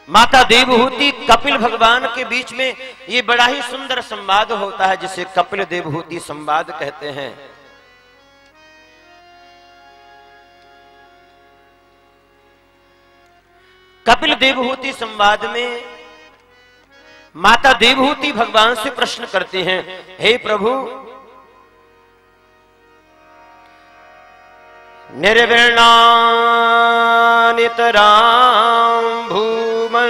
माता देवहूति कपिल भगवान के बीच में ये बड़ा ही सुंदर संवाद होता है, जिसे कपिल देवहूति संवाद कहते हैं। कपिल देवहूति संवाद में माता देवहूति भगवान से प्रश्न करते हैं, हे प्रभु, निर्विणानितरां भूमन्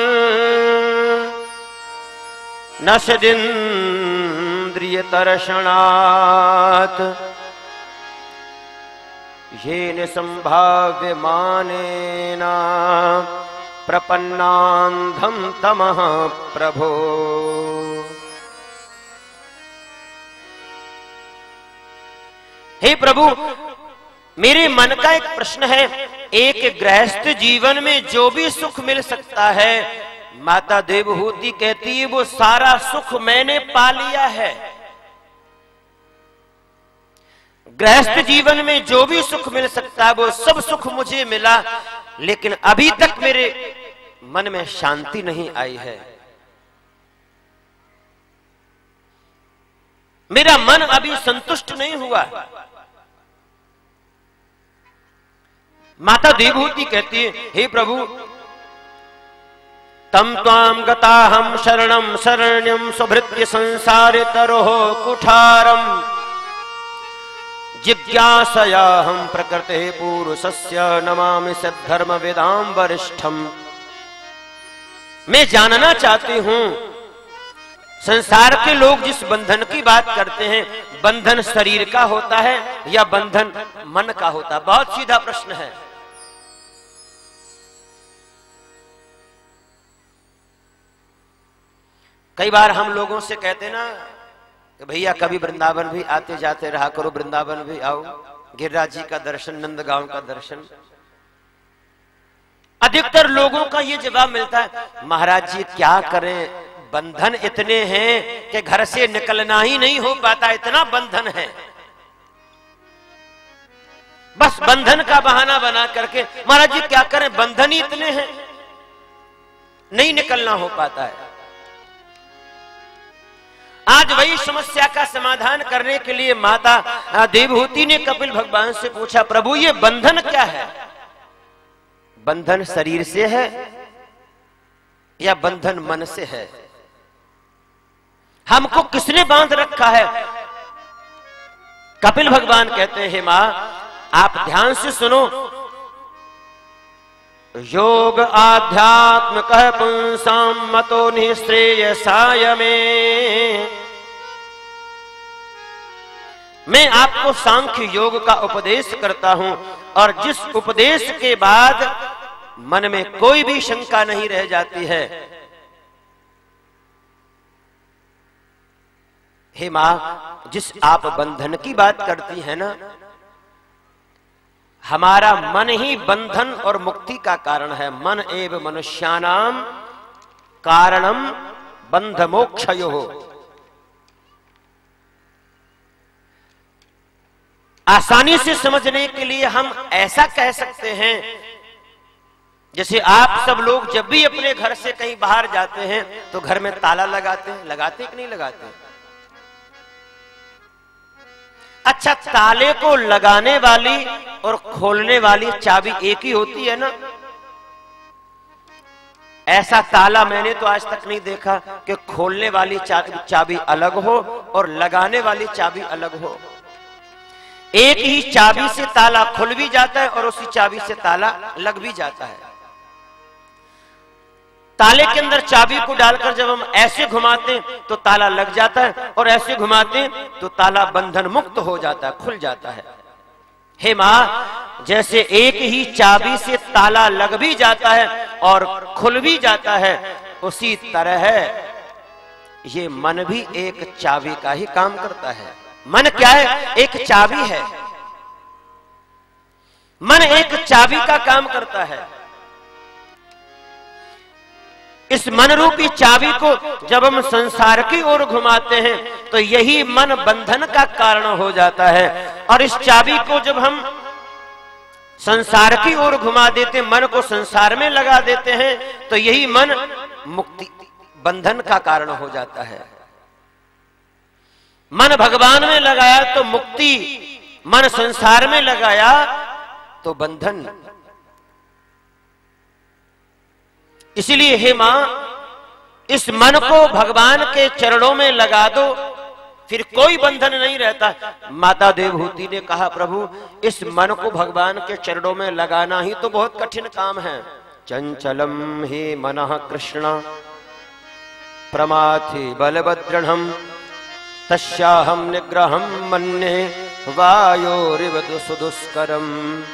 नशदिन्द्रियतर्षणात् येन संभाव्यमानेन प्रपन्नान्धं तमः प्रभो। हे प्रभु, मेरे मन का एक प्रश्न है। एक गृहस्थ जीवन में जो भी सुख मिल सकता है, माता देवहूति कहती है वो सारा सुख मैंने पा लिया है। गृहस्थ जीवन में जो भी सुख मिल सकता है वो सब सुख मुझे मिला, लेकिन अभी तक मेरे मन में शांति नहीं आई है। मेरा मन अभी संतुष्ट नहीं हुआ। माता देवहूति कहती है, हे प्रभु, तम त्वाम गताहम शरणम शरण्यम सुभृत्य संसारे तरोह कुठारम जिज्ञासया हम प्रकृते पुरुषस्य नमामि सद्धर्म वेदाम वरिष्ठम। मैं जानना चाहती हूं, संसार के लोग जिस बंधन की बात करते हैं, बंधन शरीर का होता है या बंधन मन का होता है? बहुत सीधा प्रश्न है। कई बार हम लोगों से कहते ना कि भैया कभी वृंदावन भी आते जाते रहा करो, वृंदावन भी आओ, गिरिराज जी का दर्शन, नंदगांव का दर्शन। अधिकतर लोगों का ये जवाब मिलता है, महाराज जी क्या करें, बंधन इतने हैं कि घर से निकलना ही नहीं हो पाता, इतना बंधन है। बस बंधन का बहाना बना करके, महाराज जी क्या करें, बंधन ही इतने हैं, नहीं निकलना हो पाता है। आज वही समस्या का समाधान करने के लिए माता देवहूति ने कपिल भगवान से पूछा, प्रभु ये बंधन क्या है? बंधन शरीर से है या बंधन मन से है? हमको किसने बांध रखा है? कपिल भगवान कहते हैं, मां आप ध्यान से सुनो, योग आध्यात्म कह पुंसाम मतो निःश्रेयसाय में। मैं आपको सांख्य योग का उपदेश करता हूं, और जिस उपदेश के बाद मन में कोई भी शंका नहीं रह जाती है। हे मां, जिस आप बंधन की बात करती है ना, हमारा मन ही बंधन और मुक्ति का कारण है। मन एव मनुष्यानाम कारणम बंध मोक्षयोः। आसानी से समझने के लिए हम ऐसा कह सकते हैं, जैसे आप सब लोग जब भी अपने घर से कहीं बाहर जाते हैं तो घर में ताला लगाते हैं, लगाते कि नहीं लगाते? अच्छा, ताले को लगाने वाली और खोलने वाली चाबी एक ही होती है ना? ऐसा ताला मैंने तो आज तक नहीं देखा कि खोलने वाली चाबी अलग हो और लगाने वाली चाबी अलग हो। एक ही चाबी से ताला खुल भी जाता है और उसी चाबी से ताला लग भी जाता है। ताले के अंदर चाबी को डालकर जब हम ऐसे घुमाते हैं तो ताला लग जाता है, और ऐसे घुमाते हैं तो ताला बंधन मुक्त हो जाता है, खुल जाता है। हे मां, जैसे एक ही चाबी से ताला लग भी जाता है और खुल भी जाता है, उसी तरह ये मन भी एक चाबी का ही काम करता है। मन क्या है? एक चाबी है। मन एक चाबी का काम करता है। इस मन रूपी चाबी को जब हम संसार की ओर घुमाते हैं तो यही मन बंधन का कारण हो जाता है, और इस चाबी को जब हम संसार की ओर घुमा देते, मन को संसार में लगा देते हैं, तो यही मन मुक्ति बंधन का कारण हो जाता है। मन भगवान में लगाया तो मुक्ति, मन संसार में लगाया तो बंधन। इसलिए हे मां, इस मन को भगवान के चरणों में लगा दो, फिर कोई बंधन नहीं रहता। माता देवहूति ने कहा, प्रभु इस मन को भगवान के चरणों में लगाना ही तो बहुत कठिन काम है। चंचलम ही मनः कृष्ण प्रमाथि बलभद्रणम तस्याहम निग्रहम मन्ये वायोरिव सुदुष्करम।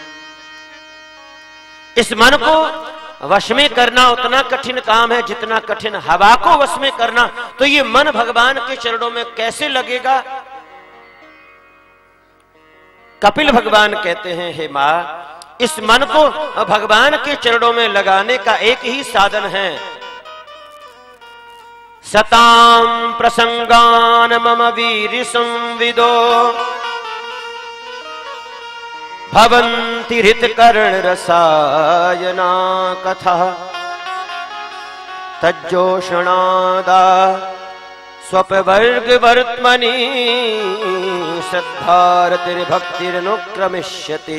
इस मन को वश में करना उतना कठिन काम है जितना कठिन हवा को वश में करना। तो ये मन भगवान के चरणों में कैसे लगेगा? कपिल भगवान कहते हैं, हे मां, इस मन को भगवान के चरणों में लगाने का एक ही साधन है। सताम प्रसंगान मम वीर संविदो भवन्ति हृतकर्ण रसायना कथा तज्जोषणादा स्वपवर्ग वर्त्मनि श्रद्धारतिर्भक्तिरनुक्रमिष्यति।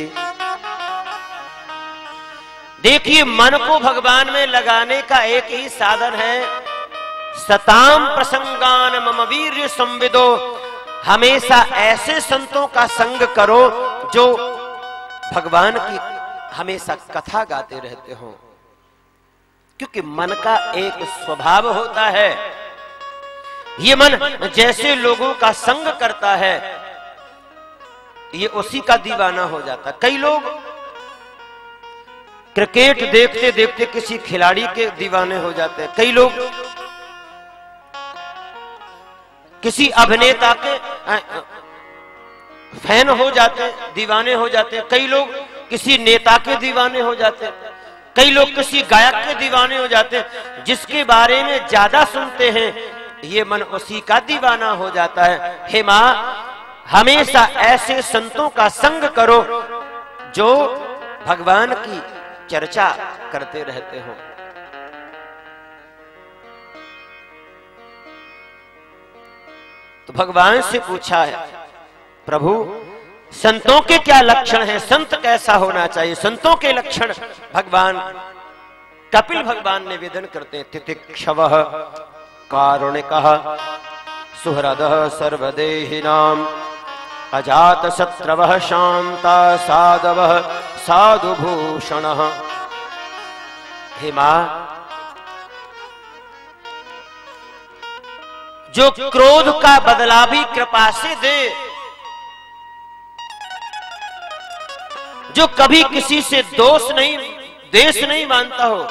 देखिए, मन को भगवान में लगाने का एक ही साधन है। सताम प्रसंगान मम वीर्य संविदो, हमेशा ऐसे संतों का संग करो जो भगवान की हमेशा कथा गाते रहते हो। क्योंकि मन का एक स्वभाव होता है, ये मन जैसे लोगों का संग करता है ये उसी का दीवाना हो जाता है। कई लोग क्रिकेट देखते देखते किसी खिलाड़ी के दीवाने हो जाते हैं, कई लोग किसी अभिनेता के फैन हो जाते हैं, दीवाने हो जाते हैं, कई लोग किसी नेता के दीवाने हो जाते हैं, कई लोग किसी गायक के दीवाने हो जाते हैं। जिसके बारे में ज्यादा सुनते हैं ये मन उसी का दीवाना हो जाता है। हे मां, हमेशा ऐसे संतों का संग करो जो भगवान की चर्चा करते रहते हो। तो भगवान से पूछा है, प्रभु संतों के क्या लक्षण हैं, संत कैसा होना चाहिए? संतों के लक्षण भगवान कपिल भगवान निवेदन करते हैं। तितिक्षवः कारुणिकः सुहृदः सर्वदेहिनां अजात शत्रवः शांता साधवः साधुभूषणः। हे मां, जो क्रोध का बदला भी कृपा से दे, जो कभी किसी से दोष नहीं देश नहीं मानता हो।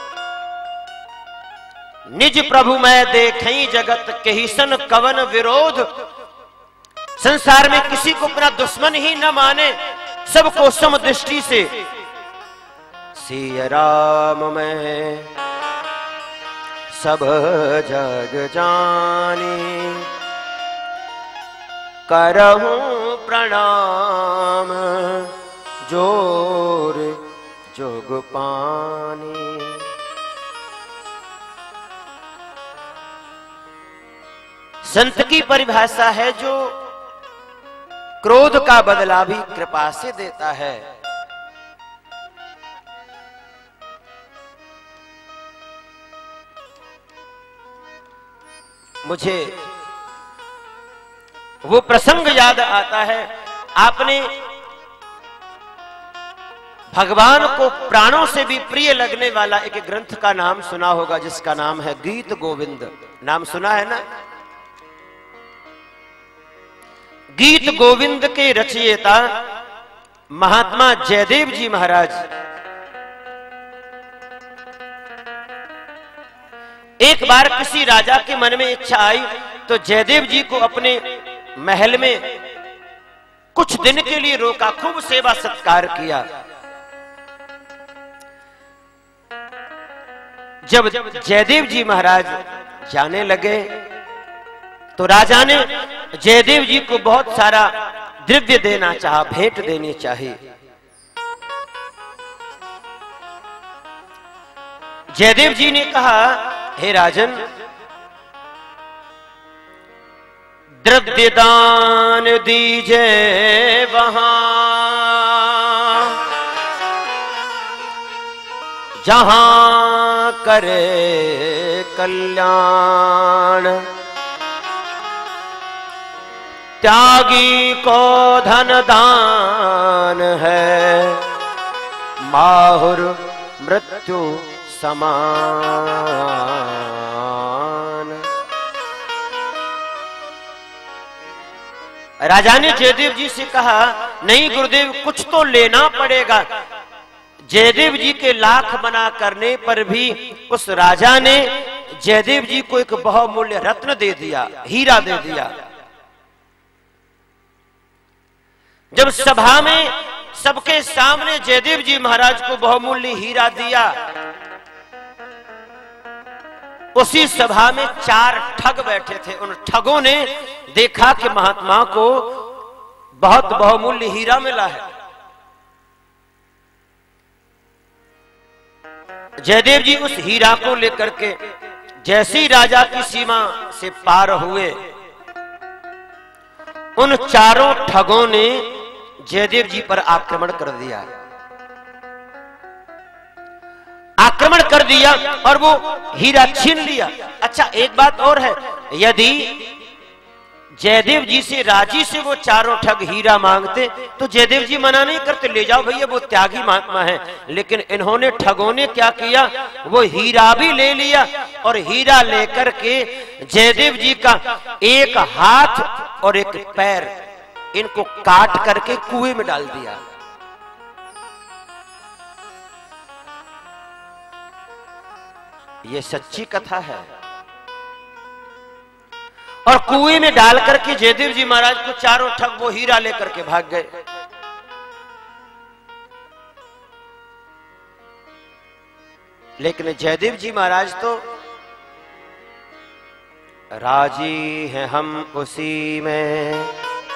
निज प्रभु मैं देखई जगत केहि सन कवन विरोध। संसार में किसी को अपना दुश्मन ही न माने, सबको समदृष्टि से सिया राम मैं सब जग जानी करहूं प्रणाम जोर जोग पानी। संत की परिभाषा है जो क्रोध का बदला भी कृपा से देता है। मुझे वो प्रसंग याद आता है, आपने भगवान को प्राणों से भी प्रिय लगने वाला एक ग्रंथ का नाम सुना होगा जिसका नाम है गीत गोविंद। नाम सुना है ना? गीत गोविंद के रचयिता महात्मा जयदेव जी महाराज एक बार किसी राजा के मन में इच्छा आई तो जयदेव जी को अपने महल में कुछ दिन के लिए रोका, खूब सेवा सत्कार किया। जब जयदेव जी महाराज जाने लगे तो राजा ने जयदेव जी को बहुत सारा द्रव्य देना चाहा, भेंट देनी चाहिए। जयदेव जी ने कहा, हे राजन, द्रव्य दान दीजिए वहां जहां करे कल्याण। त्यागी को धन दान है, माहुर मृत्यु समान। राजा ने जयदेव जी से कहा, नहीं गुरुदेव, कुछ तो लेना पड़ेगा। जयदेव जी के लाख मना करने पर भी उस राजा ने जयदेव जी को एक बहुमूल्य रत्न दे दिया, हीरा दे दिया। जब सभा में सबके सामने जयदेव जी महाराज को बहुमूल्य हीरा दिया, उसी सभा में 4 ठग बैठे थे। उन ठगों ने देखा कि महात्मा को बहुत बहुमूल्य हीरा मिला है। जयदेव जी उस हीरा को लेकर के जैसे ही राजा की सीमा से पार हुए, उन 4 ठगों ने जयदेव जी पर आक्रमण कर दिया। आक्रमण कर दिया और वो हीरा छीन लिया। अच्छा, एक बात और है, यदि जयदेव जी से राजी से वो 4 ठग हीरा मांगते तो जयदेव जी मना नहीं करते, ले जाओ भैया, वो त्यागी महात्मा है। लेकिन इन्होंने, ठगों ने क्या किया, वो हीरा भी ले लिया और हीरा लेकर के जयदेव जी का एक हाथ और एक पैर इनको काट करके कुएं में डाल दिया। ये सच्ची कथा है। और कुएं में डाल करके जयदेव जी महाराज को 4 ठग वो हीरा लेकर के भाग गए। लेकिन जयदेव जी महाराज तो राजी हैं हम उसी में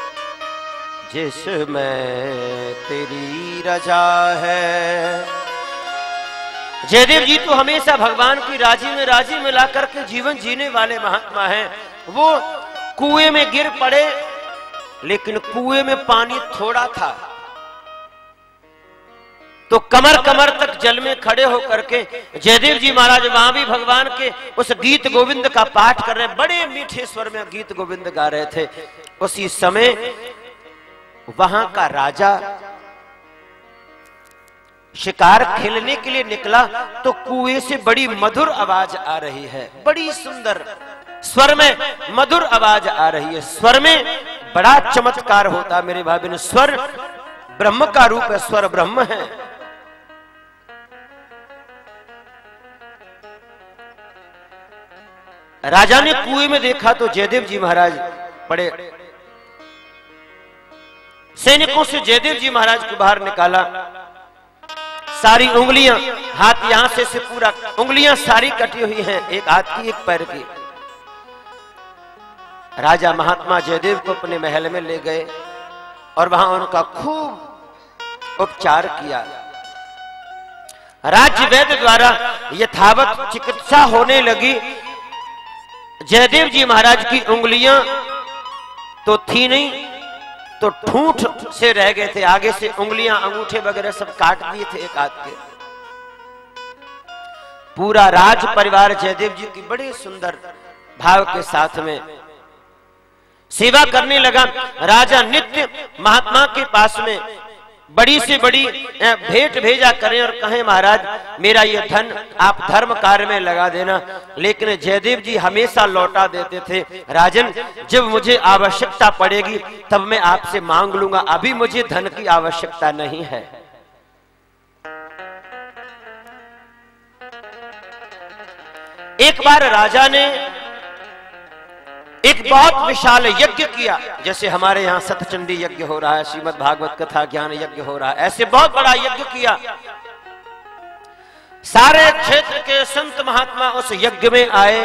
जिसमें तेरी रजा है। जयदेव जी तो हमेशा भगवान की राजी में राजी मिला करके जीवन जीने वाले महात्मा हैं। वो कुएं में गिर पड़े, लेकिन कुएं में पानी थोड़ा था, तो कमर कमर तक जल में खड़े होकर के जयदेव जी महाराज वहां भी भगवान के उस गीत गोविंद का पाठ कर रहे, बड़े मीठे स्वर में गीत गोविंद गा रहे थे। उसी समय वहां का राजा शिकार खेलने के लिए निकला तो कुएं से बड़ी मधुर आवाज आ रही है, बड़ी सुंदर स्वर में मधुर आवाज आ रही है। स्वर में बड़ा चमत्कार होता मेरे भाई बहन। स्वर ब्रह्म का रूप है, स्वर ब्रह्म है। राजा ने कुएं में देखा तो जयदेव जी महाराज पड़े। सैनिकों से जयदेव जी महाराज को बाहर निकाला। सारी उंगलियां, हाथ यहां से पूरा उंगलियां सारी कटी हुई हैं, एक हाथ की एक पैर की। राजा महात्मा जयदेव को अपने महल में ले गए और वहां उनका खूब उपचार किया। राज्य वैद्य द्वारा यथावत चिकित्सा होने लगी। जयदेव जी महाराज की उंगलियां तो थी नहीं, तो ठूंठ से रह गए थे। आगे से उंगलियां, अंगूठे वगैरह सब काट दिए थे एक हाथ के। पूरा राज परिवार जयदेव जी की बड़े सुंदर भाव के साथ में सेवा करने लगा। राजा नित्य महात्मा के पास में बड़ी से बड़ी भेंट भेजा करें और कहें, महाराज मेरा ये धन आप धर्म कार्य में लगा देना। लेकिन जयदेव जी हमेशा लौटा देते थे, राजन जब मुझे आवश्यकता पड़ेगी तब मैं आपसे मांग लूंगा, अभी मुझे धन की आवश्यकता नहीं है। एक बार राजा ने एक बहुत विशाल यज्ञ किया, जैसे हमारे यहाँ सतचंडी यज्ञ हो रहा है, श्रीमद् भागवत कथा ज्ञान यज्ञ हो रहा है, ऐसे बहुत बड़ा यज्ञ किया। सारे क्षेत्र के संत महात्मा उस यज्ञ में आए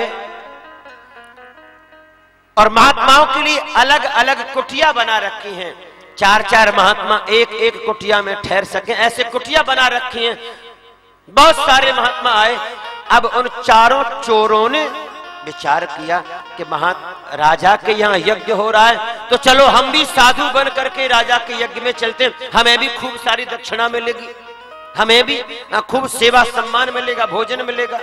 और महात्माओं के लिए अलग अलग कुटिया बना रखी हैं। 4-4 महात्मा एक एक कुटिया में ठहर सके, ऐसे कुटिया बना रखी हैं। बहुत सारे महात्मा आए। अब उन चारों चोरों ने विचार किया कि राजा के यहाँ यज्ञ हो रहा है, तो चलो हम भी साधु बन करके राजा के यज्ञ में चलते हैं, हमें भी खूब सारी दक्षिणा मिलेगी, हमें भी खूब सेवा सम्मान मिलेगा, भोजन मिलेगा।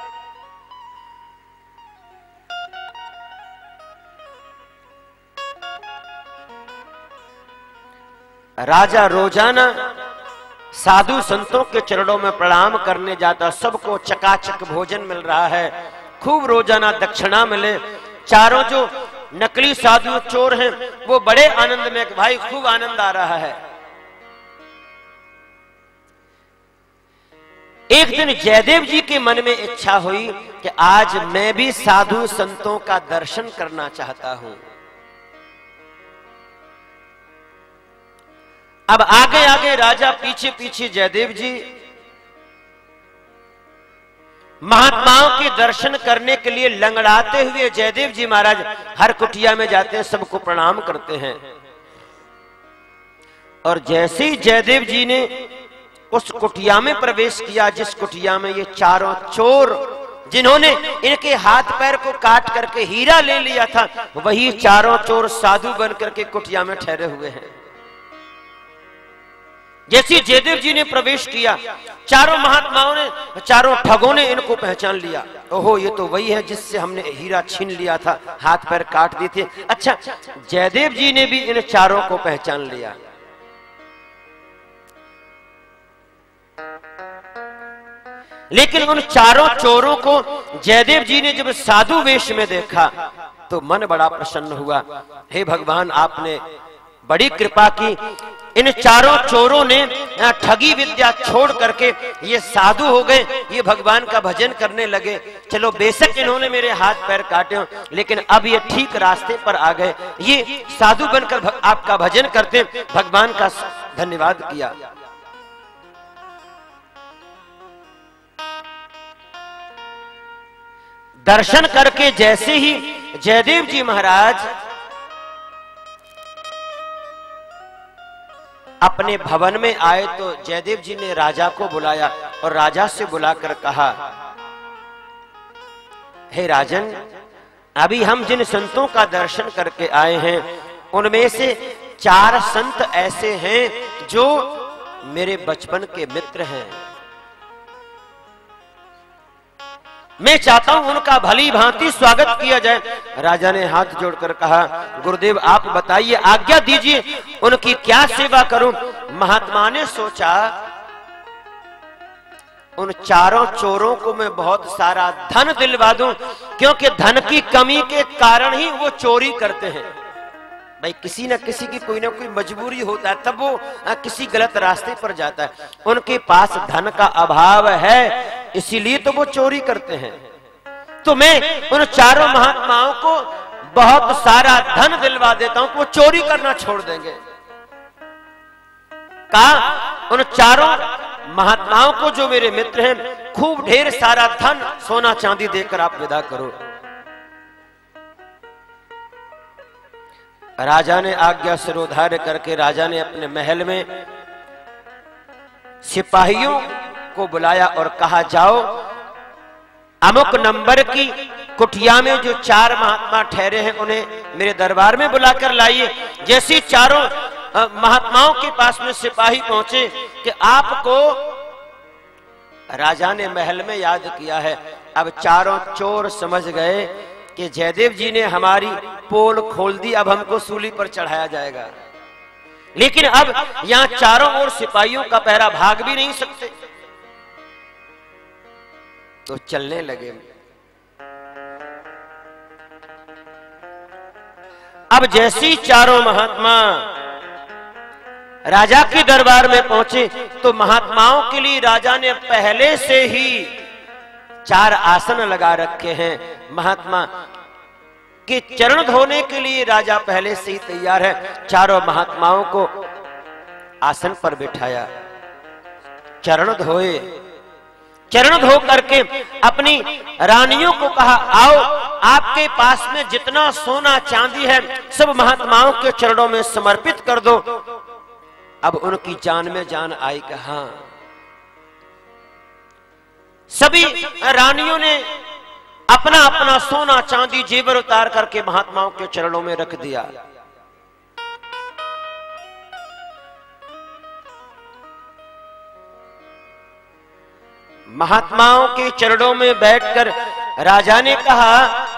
राजा रोजाना साधु संतों के चरणों में प्रणाम करने जाता, सबको चकाचक भोजन मिल रहा है, खूब रोजाना दक्षिणा मिले। चारों जो नकली साधु चोर हैं वो बड़े आनंद में, भाई खूब आनंद आ रहा है। एक दिन जयदेव जी के मन में इच्छा हुई कि आज मैं भी साधु संतों का दर्शन करना चाहता हूं। अब आगे आगे राजा, पीछे पीछे जयदेव जी। महात्माओं के दर्शन करने के लिए लंगड़ाते हुए जयदेव जी महाराज हर कुटिया में जाते हैं, सबको प्रणाम करते हैं। और जैसे ही जयदेव जी ने उस कुटिया में प्रवेश किया, जिस कुटिया में ये चारों चोर, जिन्होंने इनके हाथ पैर को काट करके हीरा ले लिया था, वही चारों चोर साधु बन करके कुटिया में ठहरे हुए हैं। जैसे जयदेव जी ने प्रवेश किया, चारों महात्माओं ने, चारों ठगों ने इनको पहचान लिया। ओहो, ये तो वही है जिससे हमने हीरा छीन लिया था, हाथ पैर काट दिए थे। अच्छा, जयदेव जी ने भी इन चारों को पहचान लिया। लेकिन उन चारों चोरों को जयदेव जी ने जब साधु वेश में देखा तो मन बड़ा प्रसन्न हुआ। हे भगवान, आपने बड़ी कृपा की। इन चारों चोरों ने ठगी विद्या छोड़ करके ये साधु हो गए, ये भगवान का भजन करने लगे। चलो, बेशक इन्होंने मेरे हाथ पैर काटे हो, लेकिन अब ये ठीक रास्ते पर आ गए, ये साधु बनकर आपका भजन करते, भगवान का धन्यवाद किया। दर्शन करके जैसे ही जयदेव जी महाराज अपने भवन में आए तो जयदेव जी ने राजा को बुलाया और राजा से बुलाकर कहा, हे राजन, अभी हम जिन संतों का दर्शन करके आए हैं उनमें से 4 संत ऐसे हैं जो मेरे बचपन के मित्र हैं। मैं चाहता हूं उनका भली भांति स्वागत किया जाए। राजा ने हाथ जोड़कर कहा, गुरुदेव आप बताइए, आज्ञा दीजिए, उनकी क्या सेवा करूं। महात्मा ने सोचा, उन चारों चोरों को मैं बहुत सारा धन दिलवा दूं, क्योंकि धन की कमी के कारण ही वो चोरी करते हैं। भाई, किसी न किसी की कोई ना कोई मजबूरी होता है, तब वो किसी गलत रास्ते पर जाता है। उनके पास धन का अभाव है, इसीलिए तो वो चोरी करते हैं। तो मैं उन चारों महात्माओं को बहुत सारा धन दिलवा देता हूं कि वो चोरी करना छोड़ देंगे। कहा, उन चारों महात्माओं को जो मेरे मित्र हैं, खूब ढेर सारा धन, सोना चांदी देकर आप विदा करो। राजा ने आज्ञा सिरोधार्य करके राजा ने अपने महल में सिपाहियों को बुलाया और कहा, जाओ अमुक नंबर की कुटिया में जो 4 महात्मा ठहरे हैं उन्हें मेरे दरबार में बुलाकर लाइए। जैसे चारों महात्माओं के पास में सिपाही पहुंचे कि आपको राजा ने महल में याद किया है। अब चारों चोर समझ गए कि जयदेव जी ने हमारी पोल खोल दी, अब हमको सूली पर चढ़ाया जाएगा। लेकिन अब यहां चारों ओर सिपाहियों का पहरा, भाग भी नहीं सकते, तो चलने लगे। अब जैसी चारों महात्मा राजा के दरबार में पहुंचे तो महात्माओं के लिए राजा ने पहले से ही 4 आसन लगा रखे हैं। महात्मा के चरण धोने के लिए राजा पहले से ही तैयार है। चारों महात्माओं को आसन पर बिठाया, चरण धोए। चरण धो करके अपनी रानियों को कहा, आओ आपके पास में जितना सोना चांदी है सब महात्माओं के चरणों में समर्पित कर दो। अब उनकी जान में जान आई कि हाँ, सभी रानियों ने अपना अपना सोना चांदी जेवर उतार करके महात्माओं के चरणों में रख दिया। महात्माओं के चरणों में बैठकर राजा ने कहा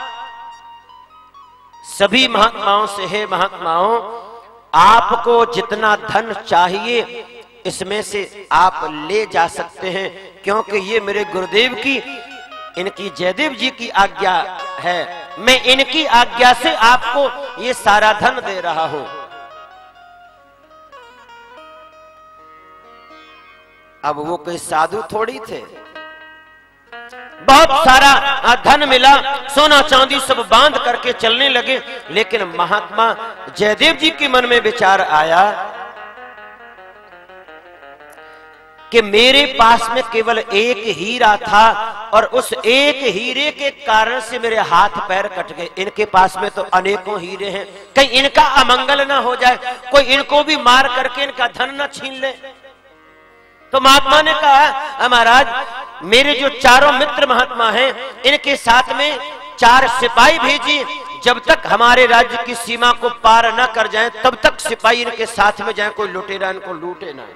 सभी महात्माओं से, हे महात्माओं, आपको जितना धन चाहिए इसमें से आप ले जा सकते हैं, क्योंकि ये मेरे गुरुदेव की, इनकी जयदेव जी की आज्ञा है। मैं इनकी आज्ञा से आपको ये सारा धन दे रहा हूं। अब वो कोई साधु थोड़ी थे, बहुत सारा धन मिला, सोना चांदी सब बांध करके चलने लगे। लेकिन महात्मा जयदेव जी के मन में विचार आया कि मेरे पास में केवल एक हीरा था और उस एक हीरे के कारण से मेरे हाथ पैर कट गए। इनके पास में तो अनेकों हीरे हैं, कहीं इनका अमंगल ना हो जाए, कोई इनको भी मार करके इनका धन ना छीन ले। तो महात्मा ने कहा महाराज, मेरे जो चारों मित्र महात्मा हैं इनके साथ में 4 सिपाही भेजिए, जब तक हमारे राज्य की सीमा को पार न कर जाएं तब तक सिपाही इनके साथ में जाएं, कोई लुटेरा इनको लूटे ना,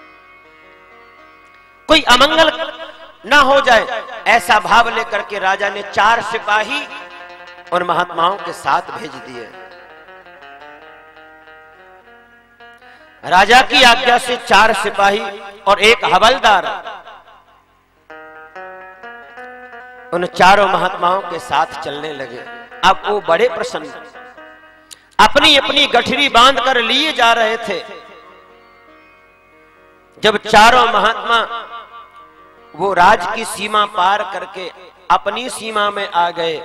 कोई अमंगल ना हो जाए। ऐसा भाव लेकर के राजा ने 4 सिपाही और महात्माओं के साथ भेज दिए। राजा की आज्ञा से 4 सिपाही और 1 हवलदार उन चारों महात्माओं के साथ चलने लगे। अब वो बड़े प्रसन्न, अपनी अपनी गठरी बांध कर लिए जा रहे थे। जब चारों महात्मा वो राज की सीमा पार करके अपनी सीमा में आ गए,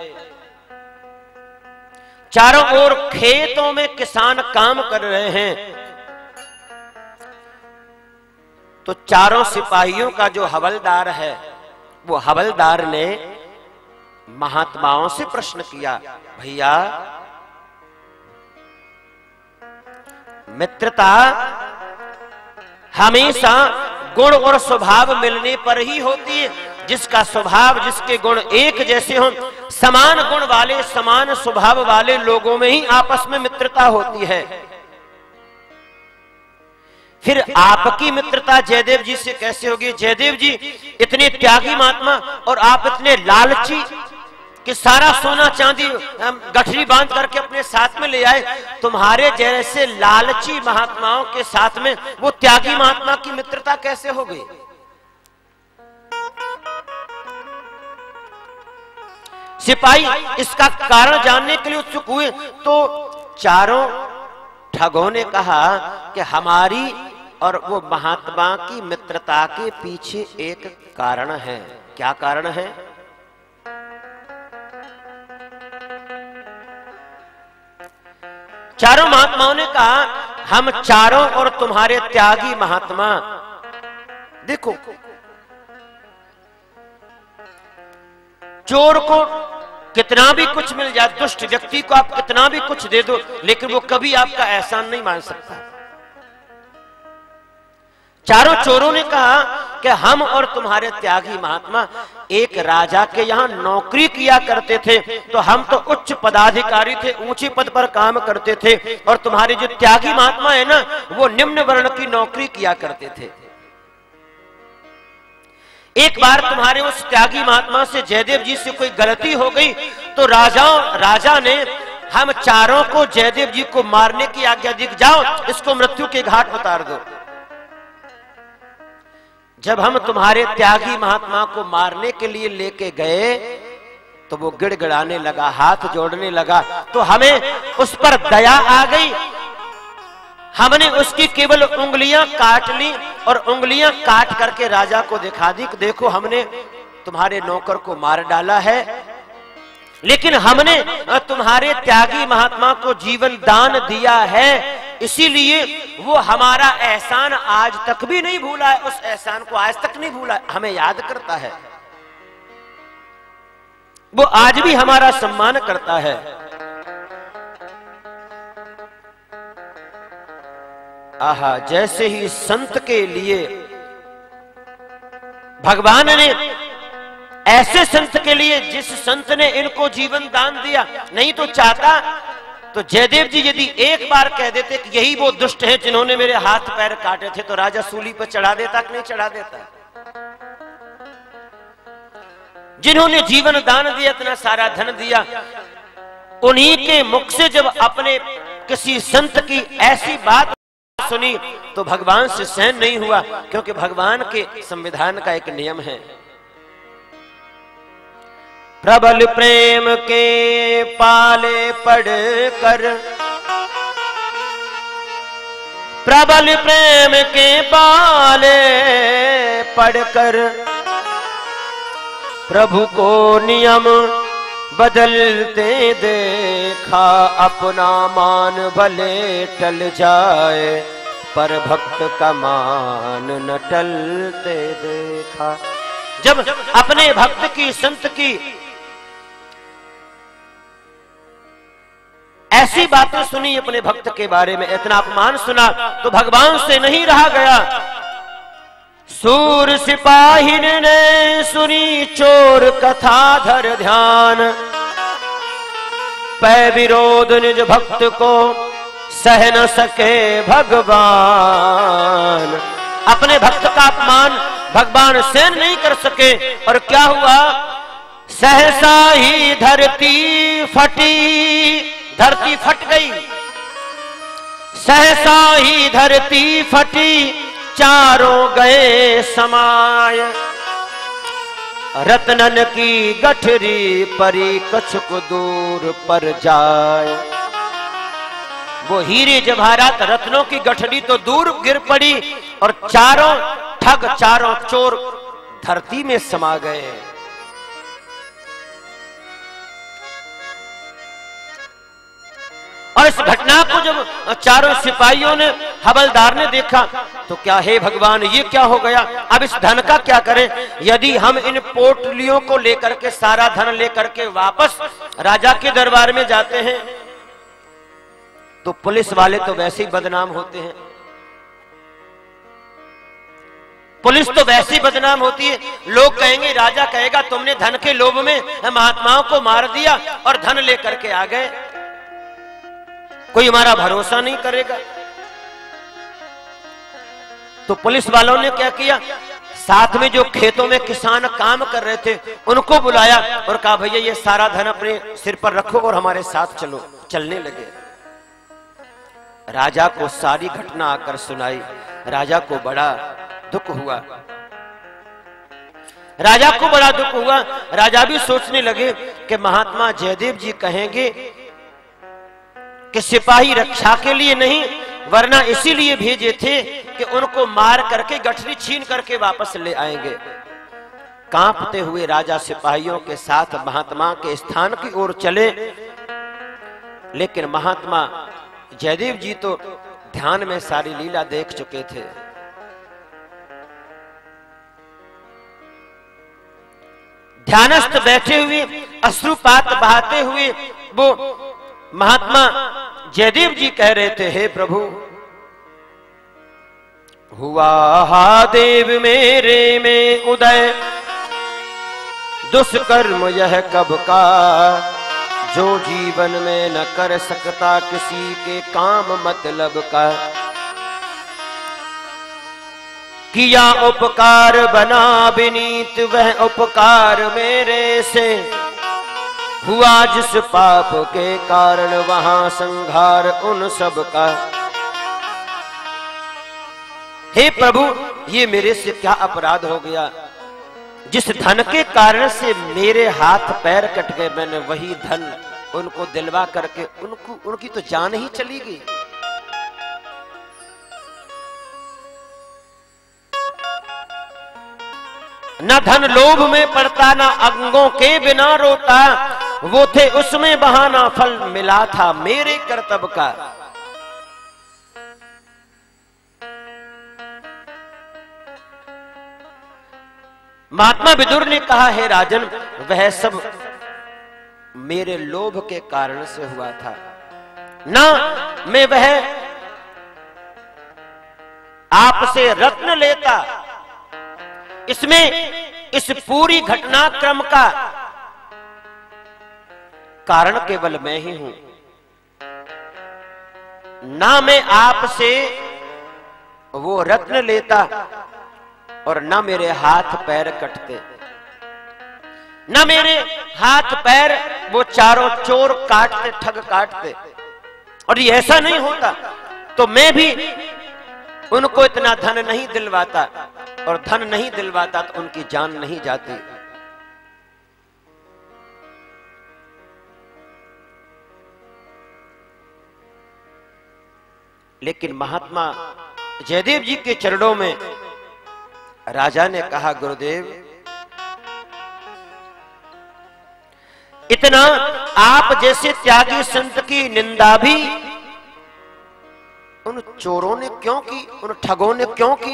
चारों ओर खेतों में किसान काम कर रहे हैं, तो चारों सिपाहियों का जो हवलदार है, वो हवलदार ने महात्माओं से प्रश्न किया, भैया मित्रता हमेशा गुण और स्वभाव मिलने पर ही होती है। जिसका स्वभाव, जिसके गुण एक जैसे हों, समान गुण वाले, समान स्वभाव वाले लोगों में ही आपस में मित्रता होती है। फिर आपकी मित्रता जयदेव जी से कैसे होगी? जयदेव जी इतने त्यागी महात्मा और आप इतने लालची कि सारा सोना चांदी गठरी बांध करके अपने साथ में ले आए। तुम्हारे जैसे लालची महात्माओं के साथ में वो त्यागी महात्मा की मित्रता कैसे हो गई? सिपाही इसका कारण जानने के लिए उत्सुक हुए तो चारों ठगों ने कहा कि हमारी और वो महात्मा की मित्रता के पीछे एक कारण है। क्या कारण है? चारों महात्माओं ने कहा, हम चारों और तुम्हारे त्यागी महात्मा, देखो चोर को कितना भी कुछ मिल जाए, दुष्ट व्यक्ति को आप कितना भी कुछ दे दो, लेकिन वो कभी आपका एहसान नहीं मान सकता। चारों चोरों ने कहा कि हम और तुम्हारे त्यागी महात्मा एक राजा के यहाँ नौकरी किया करते थे, तो हम तो उच्च पदाधिकारी थे, ऊंचे पद पर काम करते थे, और तुम्हारे जो त्यागी महात्मा है ना, वो निम्न वर्ण की नौकरी किया करते थे। एक बार तुम्हारे उस त्यागी महात्मा से, जयदेव जी से कोई गलती हो गई तो राजा ने हम चारों को जयदेव जी को मारने की आज्ञा दी, जाओ इसको मृत्यु के घाट उतार दो। जब हम तुम्हारे त्यागी महात्मा को मारने के लिए लेके गए तो वो गिड़गिड़ाने लगा, हाथ जोड़ने लगा, तो हमें उस पर दया आ गई। हमने उसकी केवल उंगलियां काट ली और उंगलियां काट करके राजा को दिखा दी कि देखो हमने तुम्हारे नौकर को मार डाला है, लेकिन हमने तुम्हारे त्यागी महात्मा को जीवन दान दिया है, इसीलिए वो हमारा एहसान आज तक भी नहीं भूला है, उस एहसान को आज तक नहीं भूला है, हमें याद करता है, वो आज भी हमारा सम्मान करता है। आहा, जैसे ही संत के लिए भगवान ने ऐसे संत के लिए जिस संत ने इनको जीवन दान दिया। नहीं तो चाहता तो जयदेव जी यदि एक बार कह देते कि यही वो दुष्ट हैं जिन्होंने मेरे हाथ पैर काटे थे, तो राजा सूली पर चढ़ा देता कि नहीं चढ़ा देता? जिन्होंने जीवन दान दिया, इतना सारा धन दिया, उन्हीं के मुख से जब अपने किसी संत की ऐसी बात सुनी तो भगवान से सहन नहीं हुआ, क्योंकि भगवान के संविधान का एक नियम है, प्रबल प्रेम के पाले पढ़कर, प्रबल प्रेम के पाले पढ़कर प्रभु को नियम बदलते देखा, अपना मान भले टल जाए पर भक्त का मान न टलते देखा। जब अपने भक्त की, संत की ऐसी बातें सुनी, अपने भक्त के बारे में इतना अपमान सुना, तो भगवान से नहीं रहा गया। सूर सिपाही ने सुनी चोर कथा धर ध्यान, पै विरोध निज भक्त को सह न सके भगवान। अपने भक्त का अपमान भगवान सहन नहीं कर सके, और क्या हुआ, सहसा ही धरती फटी, धरती फट गई, सहसा ही धरती फटी, चारों गए समाय, रत्नन की गठरी परी कछुक दूर पर जाए। वो हीरे जवाहरात रत्नों की गठरी तो दूर गिर पड़ी, और चारों ठग, चारों चोर धरती में समा गए। और इस घटना को जब चारों सिपाहियों ने, हवलदार ने देखा, तो क्या है भगवान, ये क्या हो गया, अब इस धन का क्या करें? यदि हम इन पोटलियों को लेकर के, सारा धन लेकर के वापस राजा के दरबार में जाते हैं, तो पुलिस वाले तो वैसे ही बदनाम होते हैं, पुलिस तो वैसे ही बदनाम होती है। लोग कहेंगे, राजा कहेगा तुमने धन के लोभ में महात्माओं को मार दिया और धन लेकर के आ गए, कोई हमारा भरोसा नहीं करेगा। तो पुलिस वालों ने क्या किया, साथ में जो खेतों में किसान काम कर रहे थे उनको बुलाया और कहा, भैया ये सारा धन अपने सिर पर रखो और हमारे साथ चलो। चलने लगे। राजा को सारी घटना आकर सुनाई। राजा को बड़ा दुख हुआ, राजा को बड़ा दुख हुआ। राजा भी सोचने लगे कि महात्मा जयदेव जी कहेंगे कि सिपाही रक्षा के लिए नहीं, वरना इसीलिए भेजे थे कि उनको मार करके, गठरी छीन करके वापस ले आएंगे। कांपते हुए राजा सिपाहियों के साथ महात्मा के स्थान की ओर चले, लेकिन महात्मा जयदेव जी तो ध्यान में सारी लीला देख चुके थे। ध्यानस्थ बैठे हुए, अश्रुपात बहाते हुए वो महात्मा जयदेव जी कह रहे थे, हे प्रभु, हुआ हा देव मेरे में उदय, दुष्कर्म यह कब का, जो जीवन में न कर सकता किसी के काम मतलब का। किया उपकार बना विनीत, वह उपकार मेरे से, हुआ जिस पाप के कारण वहां संहार उन सब का। हे प्रभु, ये मेरे से क्या अपराध हो गया, जिस धन के कारण से मेरे हाथ पैर कट गए, मैंने वही धन उनको दिलवा करके उनकी तो जान ही चली गई। न धन लोभ में पड़ता, न अंगों के बिना रोता, वो थे उसमें बहाना, फल मिला था मेरे कर्तव्य का। महात्मा विदुर ने कहा, हे राजन, वह सब मेरे लोभ के कारण से हुआ था, ना मैं वह आपसे रत्न लेता। इसमें इस पूरी घटनाक्रम का कारण केवल मैं ही हूं। ना मैं आपसे वो रत्न लेता और ना मेरे हाथ पैर कटते, ना मेरे हाथ पैर वो चारों चोर काटते, ठग काटते। और ये ऐसा नहीं होता तो मैं भी उनको इतना धन नहीं दिलवाता, और धन नहीं दिलवाता तो उनकी जान नहीं जाती। लेकिन महात्मा जयदेव जी के चरणों में राजा ने कहा, गुरुदेव इतना आप जैसे त्यागी संत की निंदा भी उन चोरों ने क्यों की, उन ठगों ने क्यों की?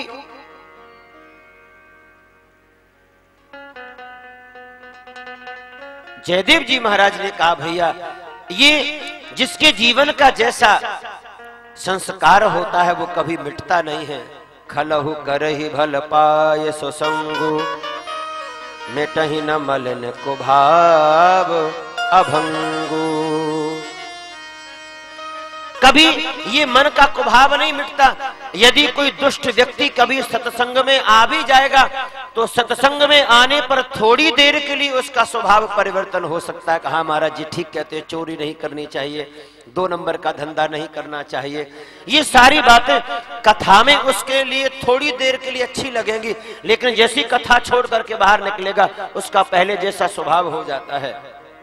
जयदेव जी महाराज ने कहा, भैया ये जिसके जीवन का जैसा संस्कार होता है वो कभी मिटता नहीं है। खलहु करहि भल पाए सो संगु, मिटहि न मलिन को भाव अभंगु। कभी ये मन का कुभाव नहीं मिटता। यदि कोई दुष्ट व्यक्ति कभी सत्संग में आ भी जाएगा तो सत्संग में आने पर थोड़ी देर के लिए उसका स्वभाव परिवर्तन हो सकता है। कहा महाराज जी ठीक कहते हैं, चोरी नहीं करनी चाहिए, 2 नंबर का धंधा नहीं करना चाहिए। ये सारी बातें कथा में उसके लिए थोड़ी देर के लिए अच्छी लगेंगी, लेकिन जैसी कथा छोड़ करके बाहर निकलेगा उसका पहले जैसा स्वभाव हो जाता है।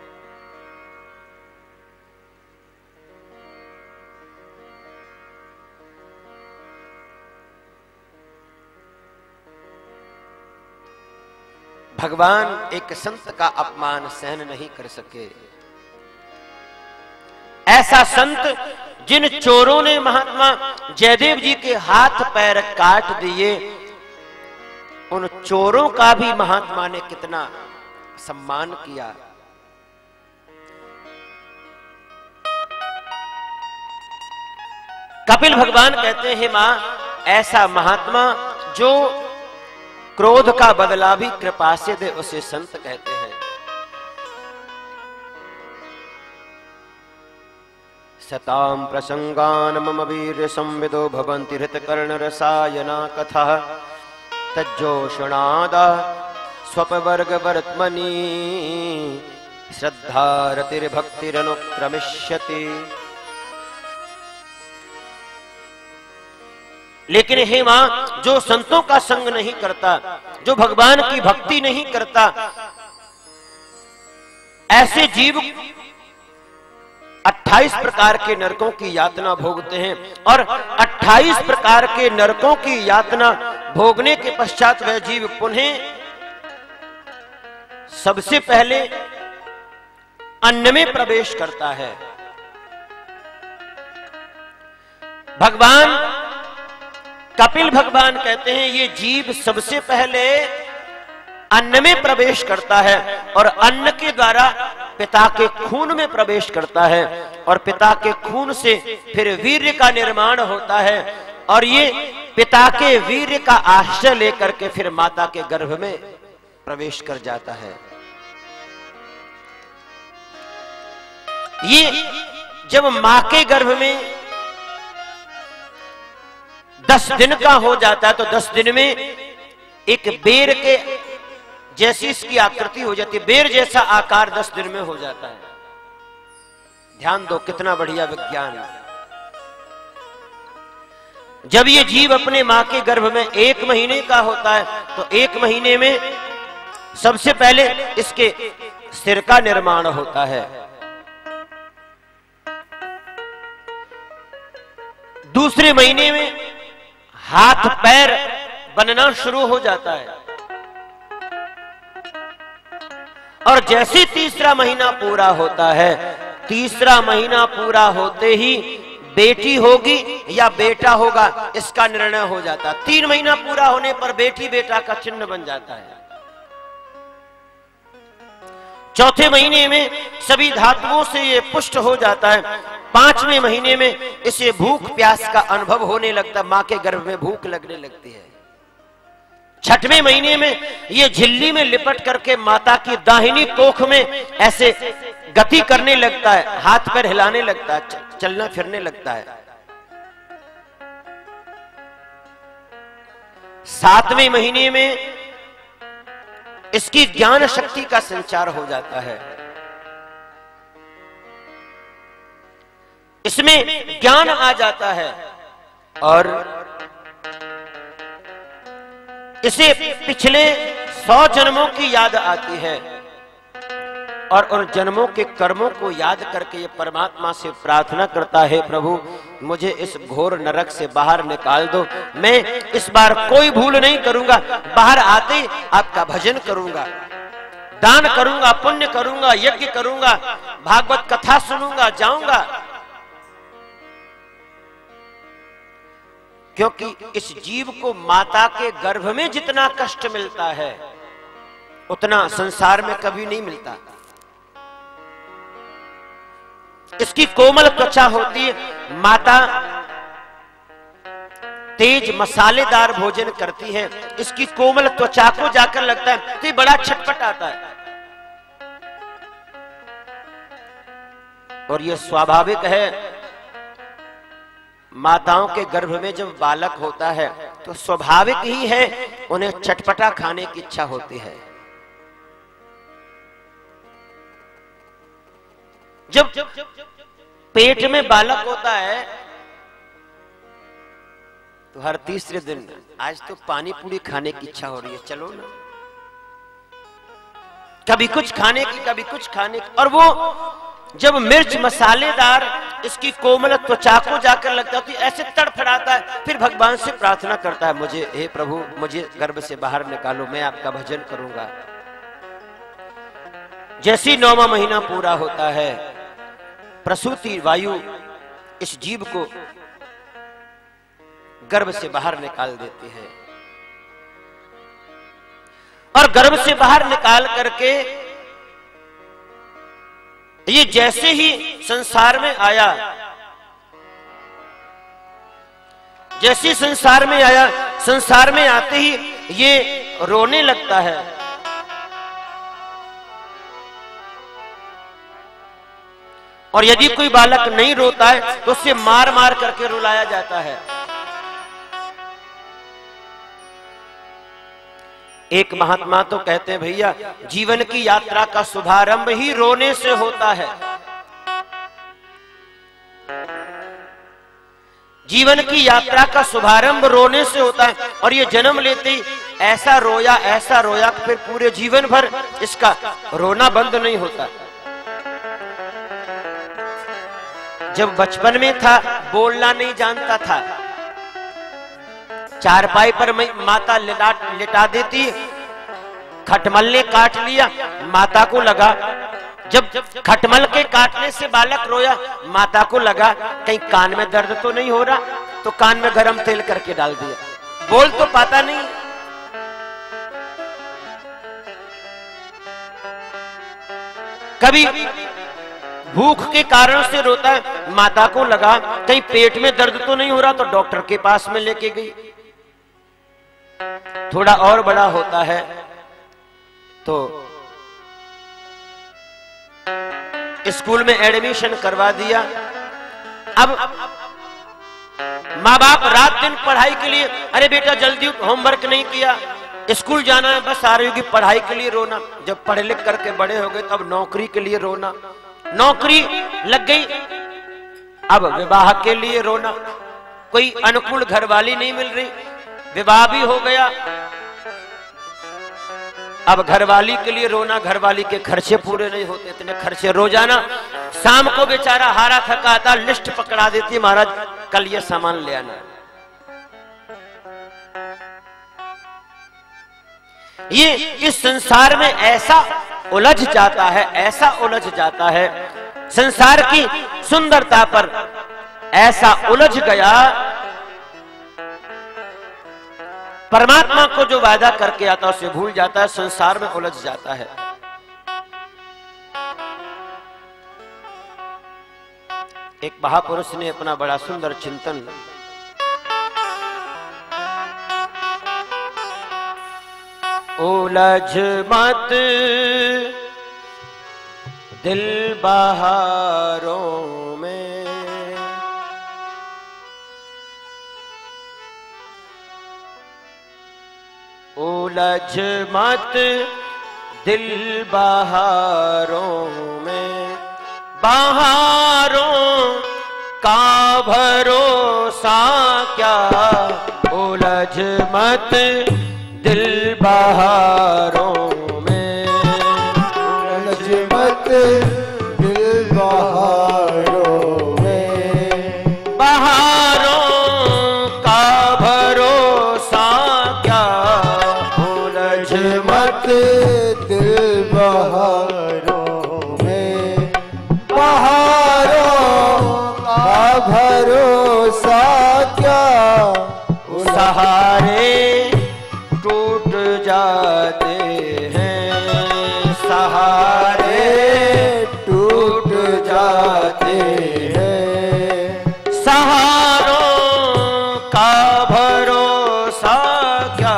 भगवान एक संत का अपमान सहन नहीं कर सके। ऐसा संत जिन चोरों ने महात्मा जयदेव जी के हाथ पैर काट दिए, उन चोरों का भी महात्मा ने कितना सम्मान किया। कपिल भगवान कहते हैं, मां ऐसा महात्मा जो क्रोध का बदला भी कृपा से दे उसे संत कहते हैं। सताम प्रसंगान मम वीर संविदो भवन्ति हृतकर्ण रसायना कथा तज्जोषणादा स्वपवर्ग वर्त्मनि श्रद्धा रतिर्भक्तिरनुक्रमिष्यति। लेकिन हे मां, जो संतों का संग नहीं करता, जो भगवान की भक्ति नहीं करता, ऐसे जीव 28 प्रकार के नरकों की यातना भोगते हैं। और 28 प्रकार के नरकों की यातना भोगने के पश्चात वह जीव पुनः सबसे पहले अन्न में प्रवेश करता है। भगवान कपिल भगवान कहते हैं ये जीव सबसे पहले अन्न में प्रवेश करता है और अन्न के द्वारा पिता के खून में प्रवेश करता है और पिता के खून से फिर वीर्य का निर्माण होता है और ये पिता के वीर्य का आश्रय लेकर के फिर माता के गर्भ में प्रवेश कर जाता है। ये जब मां के गर्भ में 10 दिन का हो जाता है तो 10 दिन में एक बेर के जैसी इसकी आकृति हो जाती है, बेर जैसा आकार 10 दिन में हो जाता है। ध्यान दो कितना बढ़िया विज्ञान। जब ये जीव अपने मां के गर्भ में 1 महीने का होता है तो 1 महीने में सबसे पहले इसके सिर का निर्माण होता है, दूसरे महीने में हाथ पैर बनना शुरू हो जाता है और जैसे तीसरा महीना पूरा होता है, तीसरा महीना पूरा होते ही बेटी होगी या बेटा होगा इसका निर्णय हो जाता है। 3 महीना पूरा होने पर बेटी बेटा का चिन्ह बन जाता है। चौथे महीने में सभी धातुओं से ये पुष्ट हो जाता है। 5वें महीने में इसे भूख प्यास का अनुभव होने लगता है, मां के गर्भ में भूख लगने लगती है छठवें महीने में ये झिल्ली में लिपट करके माता की दाहिनी कोख में ऐसे गति करने लगता है, हाथ पैर हिलाने लगता है, चलना फिरने लगता है। 7वें महीने में इसकी ज्ञान शक्ति का संचार हो जाता है, इसमें ज्ञान आ जाता है और इसे पिछले 100 जन्मों की याद आती है और उन जन्मों के कर्मों को याद करके ये परमात्मा से प्रार्थना करता है, प्रभु मुझे इस घोर नरक से बाहर निकाल दो, मैं इस बार कोई भूल नहीं करूंगा, बाहर आते ही आपका भजन करूंगा, दान करूंगा, पुण्य करूंगा, यज्ञ करूंगा, भागवत कथा सुनूंगा, जाऊंगा। क्योंकि इस जीव को माता के गर्भ में जितना कष्ट मिलता है उतना संसार में कभी नहीं मिलता। इसकी कोमल त्वचा होती है, माता तेज मसालेदार भोजन करती है, इसकी कोमल त्वचा को जाकर लगता है तो ये बड़ा छटपट आता है। और यह स्वाभाविक है, माताओं के गर्भ में जब बालक होता है तो स्वाभाविक ही है उन्हें चटपटा खाने की इच्छा होती है। जब पेट में बालक होता है तो हर तीसरे दिन आज तो पानी पूरी खाने की इच्छा हो रही है, चलो ना, कभी कुछ खाने की, कभी कुछ खाने की। और वो जब मिर्च मसालेदार इसकी कोमल त्वचा को जाकर लगता है तो ऐसे तड़फड़ाता है, फिर भगवान से प्रार्थना करता है, मुझे हे प्रभु मुझे गर्भ से बाहर निकालो, मैं आपका भजन करूंगा। जैसी 9वां महीना पूरा होता है, प्रसूति वायु इस जीव को गर्भ से बाहर निकाल देती है और गर्भ से बाहर निकाल करके ये जैसे ही संसार में आया, जैसे संसार में आया, संसार में आते ही ये रोने लगता है। और यदि कोई बालक नहीं रोता है तो उसे मार मार करके रुलाया जाता है। एक महात्मा तो कहते हैं, भैया जीवन की यात्रा का शुभारंभ ही रोने से होता है। जीवन की यात्रा का शुभारंभ रोने से होता है और ये जन्म लेते ही ऐसा रोया कि फिर पूरे जीवन भर इसका रोना बंद नहीं होता। जब बचपन में था बोलना नहीं जानता था, चारपाई पर माता लिटा देती, खटमल ने काट लिया, माता को लगा, जब खटमल के काटने से बालक रोया, माता को लगा कहीं कान में दर्द तो नहीं हो रहा, तो कान में गरम तेल करके डाल दिया, बोल तो पाता नहीं। कभी भूख के कारण से रोता है, माता को लगा कहीं पेट में दर्द तो नहीं हो रहा, तो डॉक्टर के पास में लेके गई। थोड़ा और बड़ा होता है तो स्कूल में एडमिशन करवा दिया। अब माँ बाप रात दिन पढ़ाई के लिए, अरे बेटा जल्दी होमवर्क नहीं किया, स्कूल जाना है, बस आ रही होगी पढ़ाई के लिए रोना। जब पढ़ लिख करके बड़े हो गए तब नौकरी के लिए रोना, नौकरी लग गई अब विवाह के लिए रोना, कोई अनुकूल घरवाली नहीं मिल रही, विवाह भी हो गया, अब घरवाली के लिए रोना, घरवाली के खर्चे पूरे नहीं होते, इतने खर्चे रोजाना। शाम को बेचारा हारा थका आता, लिस्ट पकड़ा देती, महाराज कल ये सामान ले आना। ये इस संसार में ऐसा उलझ जाता है, ऐसा उलझ जाता है, संसार की सुंदरता पर ऐसा उलझ गया, परमात्मा को जो वादा करके आता है उसे भूल जाता है, संसार में उलझ जाता है। एक महापुरुष ने अपना बड़ा सुंदर चिंतन उलझ मत दिल बहारों में, उलझ मत दिल बहारों में, बहारों का भरोसा क्या, उलझ मत दिल बहारों में, उलझ मत दिल बहारों में, बहारों का भरोसा क्या, उलझ मत दिल बहारों में, बहारों का भरोसा क्या, सहारे टूट जाते हैं, सहारे टूट जाते हैं, सहारों का भरोसा क्या,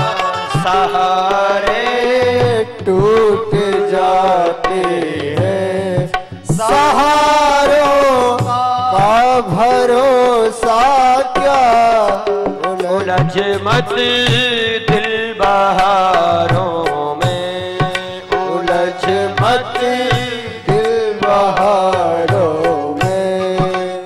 सहारे टूट जाते हैं, सहारों का भरोसा क्या, उलझ मत दिल बहारों में, उलझ मत दिल बहारों में।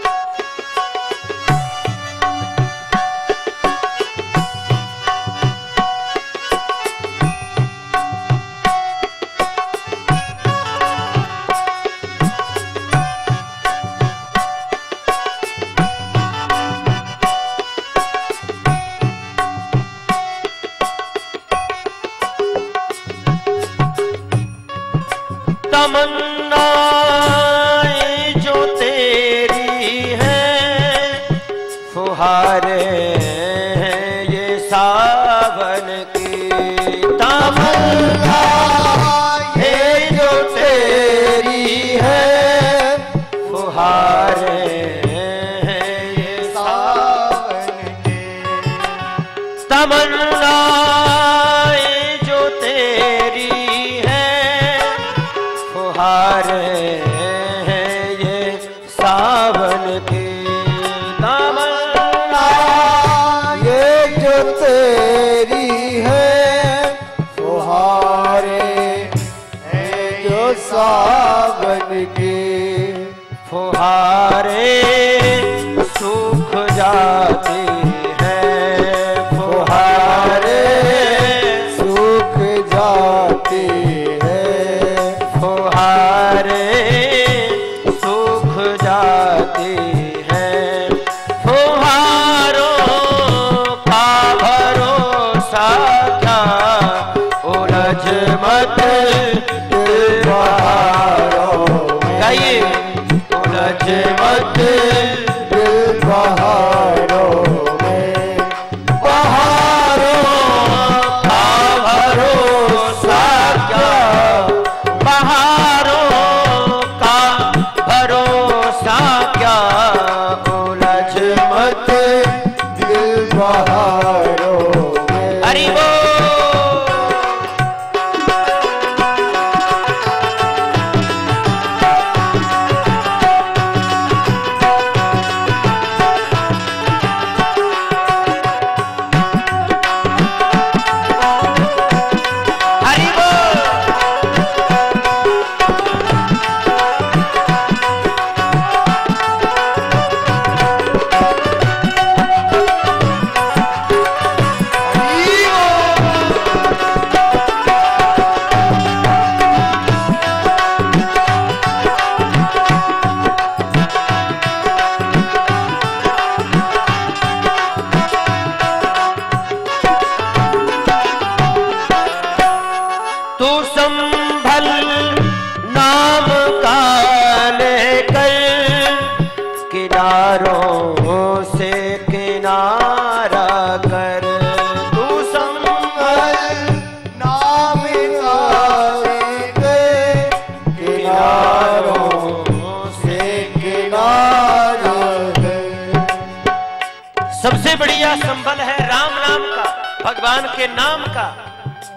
तमन्नाएं जो तेरी हैं, फुहारे हैं ये सावन की, तमन्नाएं जो तेरी हैं, फुहारे हैं ये सावन की, तमन्नाएं जो तेरी फुहारे हैं ये सावन की, तमन्ना ये जो तेरी है, फुहारे हैं जो सावन की, फुहारे सूख जाती है, फुहारे सूख जाती है, फुहारे सूख जाती है, फुहारों का भरोसा क्या, उलझ मत दिल बहारों में, गाइए, उलझ मत दिल बहारों में, बहारों का भरोसा क्या, बहारों का भरोसा क्या, उलझ मत दिल बहारों में। हरि बोल। हरि बोल। तू संभल नाम का लेकर किनारों से किनारा कर, तू संभल नाम का लेकर किनारों से किनारा कर। सबसे बढ़िया संबल है राम नाम का, भगवान के नाम का।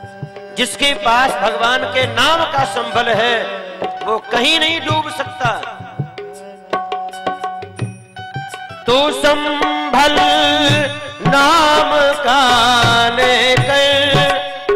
जिसके पास भगवान के नाम का संबल है वो कहीं नहीं डूब सकता। तू संभल नाम का लेकर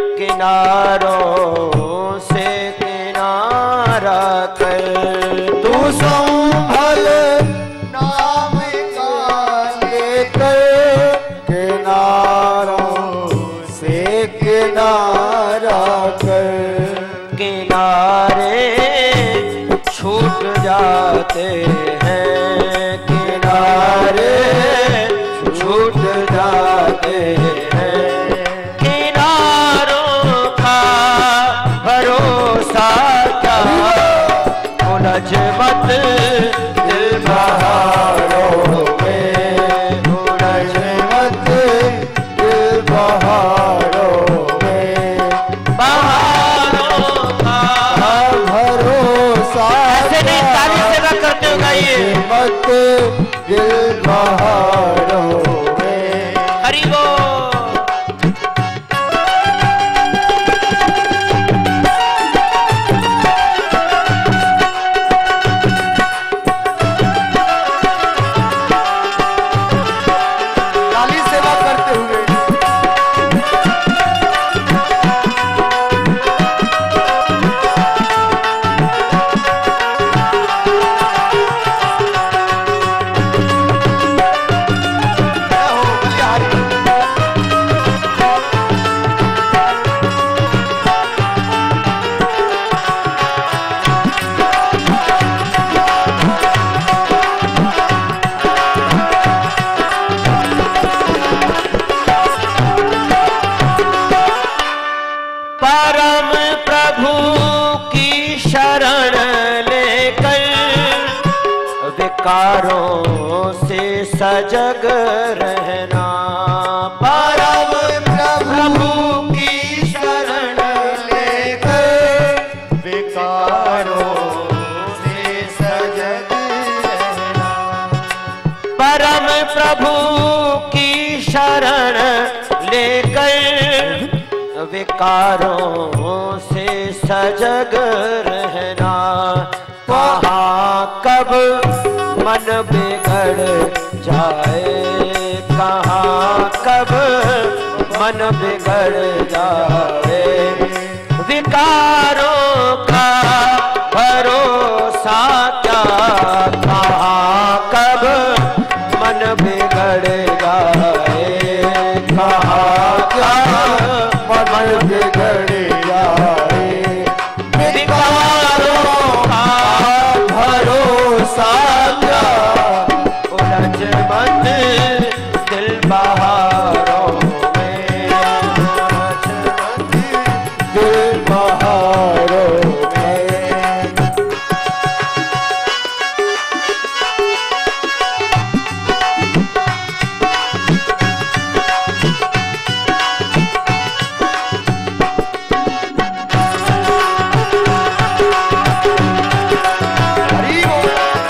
किनारों से किनारा कर। तू संभल नाम का लेकर किनारों से किनारा कर। किनारे छूट जाते हैं, किनारे छूट जाते हैं। किनारों का भरोसा क्या, उलझ मत दिल बहारों में, उलझ मत दिल बहारों में। बहारों का भरोसा ऐसे नहीं, ताली सेवा करते हो गाइए। मत दिल बहारों में। हरि बोल। काली सेवा करते हुए परम प्रभु की शरण लेकर विकारों से सजग रहना। परम प्रभु की शरण लेकर विकारों से सजग रहना। परम प्रभु की शरण लेकर विकारों से सजग रहना। कहाँ कब मन बिगड़ जाए, कहाँ कब मन बिगड़ जाए। विकारों का भरोसा क्या, कहाँ कब मन बिगड़ जाए। कहाँ कब मन बिगड़ जाए। विकारों का भरोसा क्या, उलझ मत दिल बहारों में, उलझ मत दिल बहारों में। हरि बोल।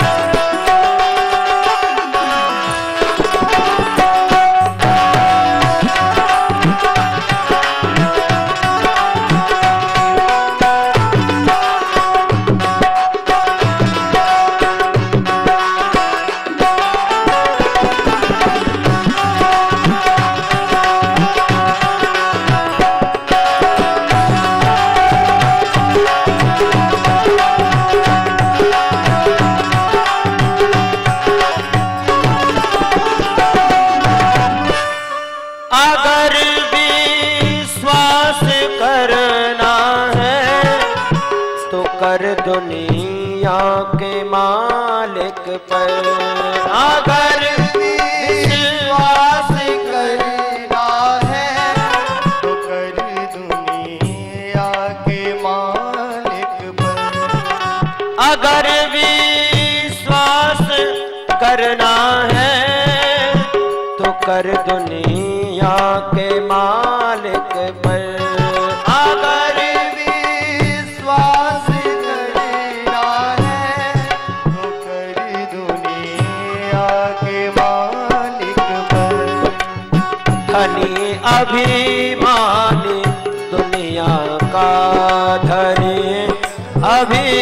अगर विश्वास करना है तो कर दुनिया के मालिक पर। अगर विश्वास करना है तो कर दुनिया के मालिक पर। अगर विश्वास करना है तो कर दुनिया के मालिक पर। अगर विश्वास करना है तो कर दुनिया के मालिक पर। धनी अभिमानी दुनिया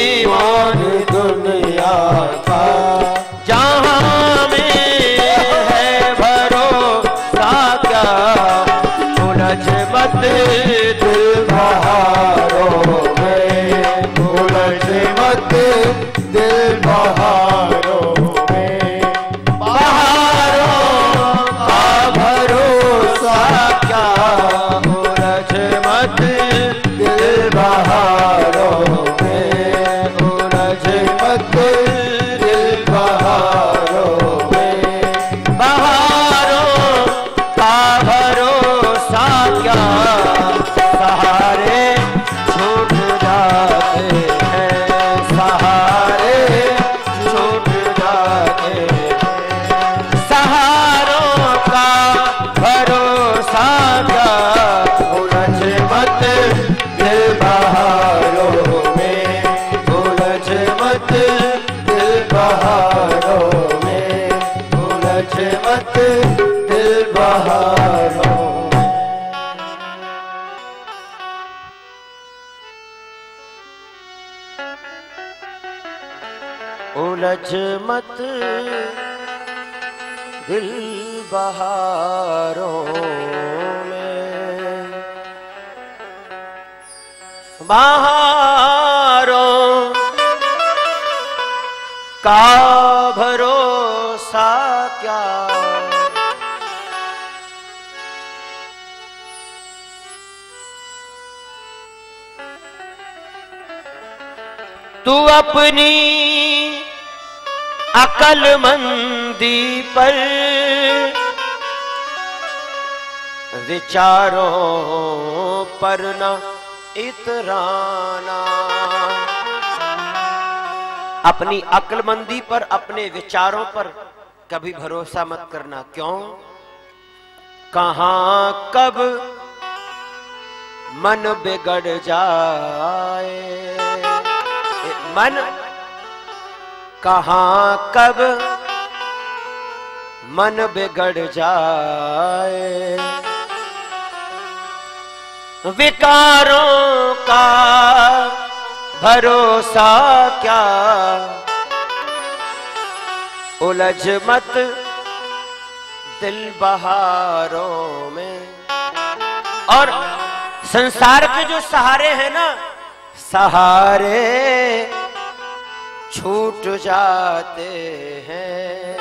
ईमान दुनिया का, जहां में है भरोसा क्या, उलझ मत दिल बहारों में, उलझ मत दिल बहारों में, बहारों का भरोसा क्या, उलझ मत दिल बहारों में, उलझ मत दिल बहारों में, बहारों का भरोसा क्या, सहारे छूट जाते हैं, सहारे छूट जाते हैं, सहारों का भरोसा क्या, उलझ मत दिल बहारों में, उलझ मत दिल बहारों में, उलझ मत दिल बहारों में। उलझ मत दिल बहारों में, बहारों का भरोसा क्या, तू अपनी अकलमंदी पर विचारों पर न इतराना, अपनी अक्लमंदी पर, अपने विचारों पर कभी भरोसा मत करना। क्यों? कहां कब मन बिगड़ जाए, मन कहां कब मन बिगड़ जाए, विकारों का भरोसा क्या, उलझ मत दिल बहारों में। और संसार के जो सहारे हैं ना, सहारे छूट जाते हैं।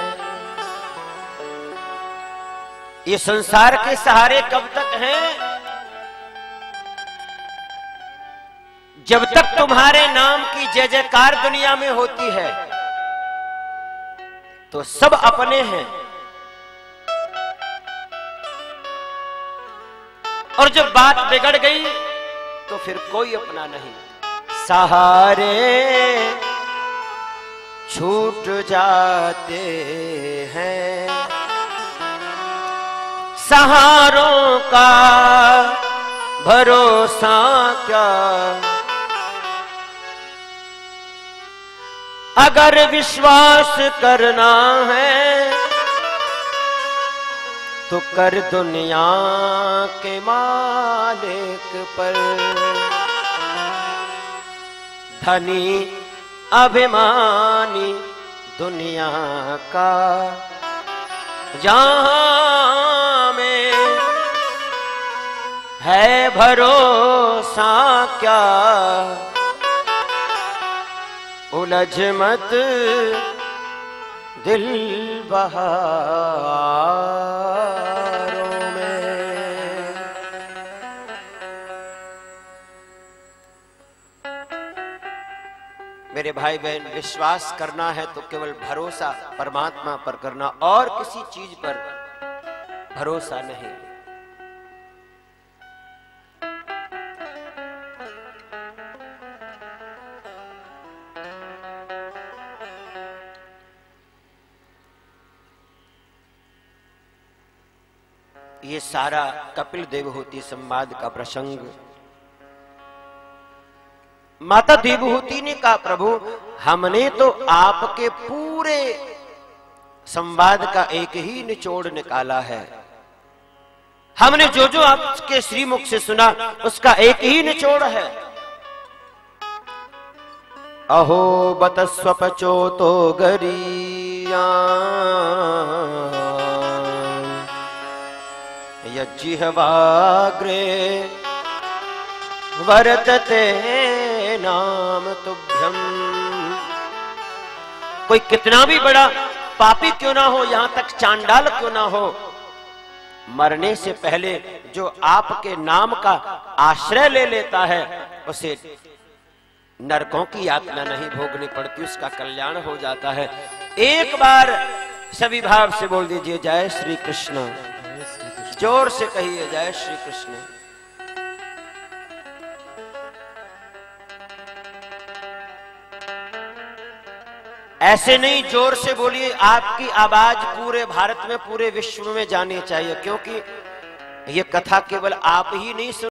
ये संसार के सहारे कब तक हैं? जब तक तुम्हारे नाम की जय जयकार दुनिया में होती है तो सब अपने हैं, और जब बात बिगड़ गई तो फिर कोई अपना नहीं। सहारे छूट जाते हैं, सहारों का भरोसा क्या, अगर विश्वास करना है तो कर दुनिया के मालिक पर। धनी अभिमानी दुनिया का, जहां में है भरोसा क्या, उलझ मत दिल बहारों में। मेरे भाई बहन, विश्वास करना है तो केवल भरोसा परमात्मा पर करना, और किसी चीज पर भरोसा नहीं। ये सारा कपिल देवहूति संवाद का प्रसंग, माता देवहूति ने कहा, प्रभु हमने तो आपके पूरे संवाद का एक ही निचोड़ निकाला है, हमने जो जो आपके श्रीमुख से सुना उसका एक ही निचोड़ है। अहो बत स्वपचो तो गरिया यज्जिह्वाग्रे वर्तते नाम तुभ्यम। कोई कितना भी बड़ा पापी क्यों ना हो, यहां तक चांडाल क्यों ना हो, मरने से पहले जो आपके नाम का आश्रय ले लेता है उसे नरकों की यातना नहीं भोगनी पड़ती, उसका कल्याण हो जाता है। एक बार सभी भाव से बोल दीजिए जय श्री कृष्ण, जोर से कहिए जय श्री कृष्ण। ऐसे नहीं, जोर से बोलिए, आपकी आवाज पूरे भारत में पूरे विश्व में जानी चाहिए, क्योंकि ये कथा केवल आप ही नहीं सुन